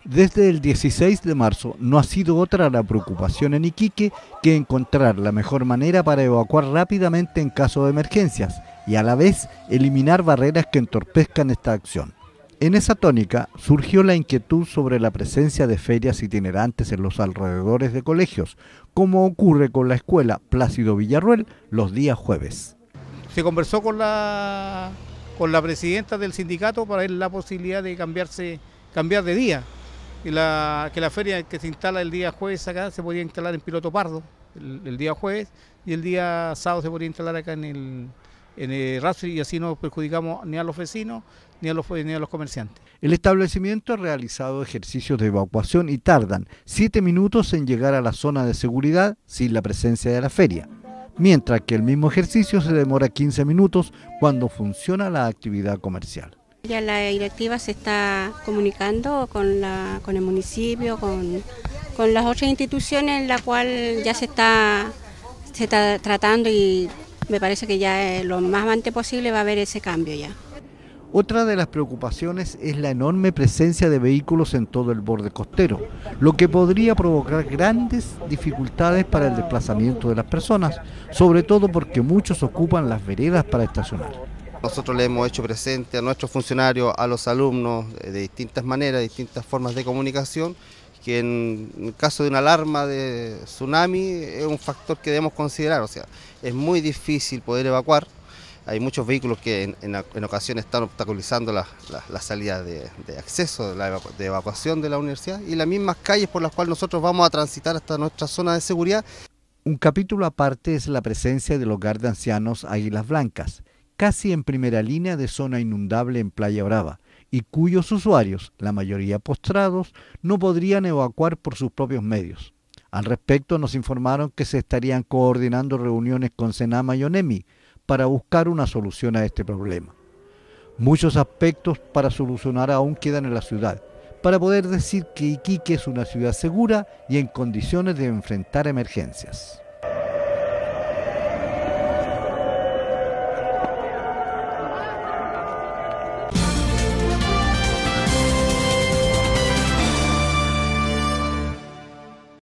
Desde el 16 de marzo no ha sido otra la preocupación en Iquique que encontrar la mejor manera para evacuar rápidamente en caso de emergencias y a la vez eliminar barreras que entorpezcan esta acción. En esa tónica surgió la inquietud sobre la presencia de ferias itinerantes en los alrededores de colegios, como ocurre con la escuela Plácido Villarroel los días jueves. Se conversó con la presidenta del sindicato para ver la posibilidad de cambiar de día. Que la feria que se instala el día jueves acá se podía instalar en Piloto Pardo el día jueves, y el día sábado se podría instalar acá en el Rastro, y así no perjudicamos ni a los vecinos ni a los comerciantes. El establecimiento ha realizado ejercicios de evacuación y tardan 7 minutos en llegar a la zona de seguridad sin la presencia de la feria, mientras que el mismo ejercicio se demora 15 minutos cuando funciona la actividad comercial. Ya la directiva se está comunicando con el municipio, con las otras instituciones, en la cual ya se está tratando, y me parece que ya lo más antes posible va a haber ese cambio ya. Otra de las preocupaciones es la enorme presencia de vehículos en todo el borde costero, lo que podría provocar grandes dificultades para el desplazamiento de las personas, sobre todo porque muchos ocupan las veredas para estacionar. Nosotros le hemos hecho presente a nuestros funcionarios, a los alumnos, de distintas maneras, distintas formas de comunicación, que en el caso de una alarma de tsunami es un factor que debemos considerar. O sea, es muy difícil poder evacuar. Hay muchos vehículos que en ocasiones están obstaculizando la salida de acceso, de evacuación de la universidad, y las mismas calles por las cuales nosotros vamos a transitar hasta nuestra zona de seguridad. Un capítulo aparte es la presencia del hogar de ancianos Águilas Blancas, casi en primera línea de zona inundable en Playa Brava, y cuyos usuarios, la mayoría postrados, no podrían evacuar por sus propios medios. Al respecto nos informaron que se estarían coordinando reuniones con Senama y ONEMI para buscar una solución a este problema. Muchos aspectos para solucionar aún quedan en la ciudad, para poder decir que Iquique es una ciudad segura y en condiciones de enfrentar emergencias.